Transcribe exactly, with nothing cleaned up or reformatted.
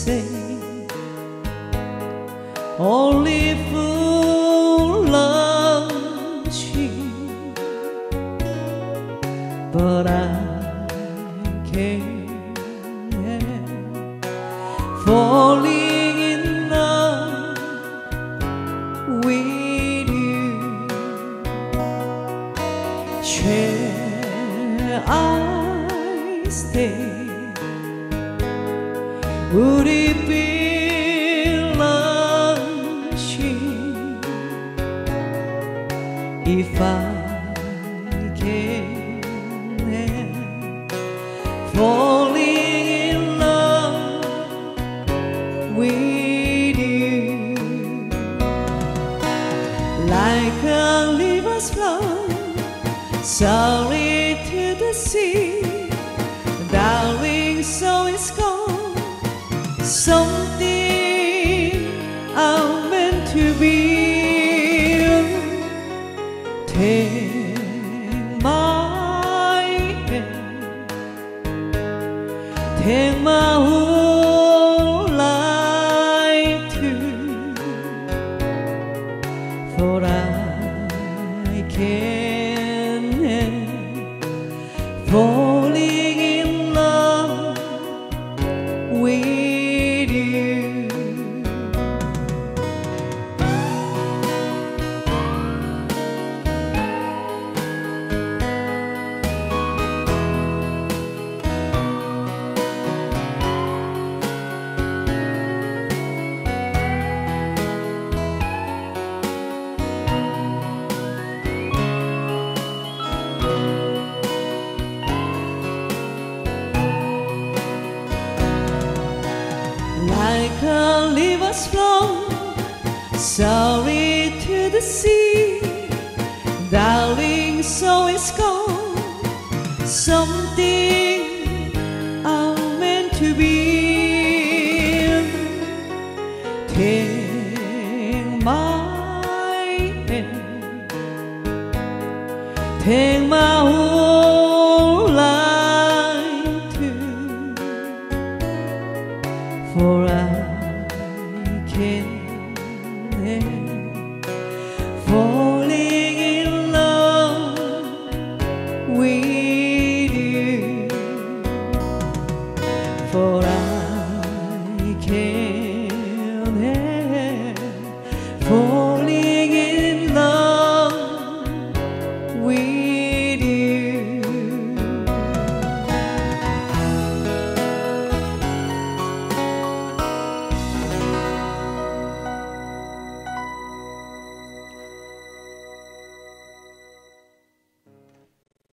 say only foolish, but I can't falling in love with you. Shall I stay? Would it be blushing if I can't falling in love with you? Like a river's flow, sorry to the sea, darling, so it's gone. Something I'm meant to be. Take my hand, take my whole life too, for I can't falling in love with you. Like a river's flow, sorry to the sea, darling, so it's gone. Something I'm meant to be. Take my hand, take my whole life too, for I can't falling in love with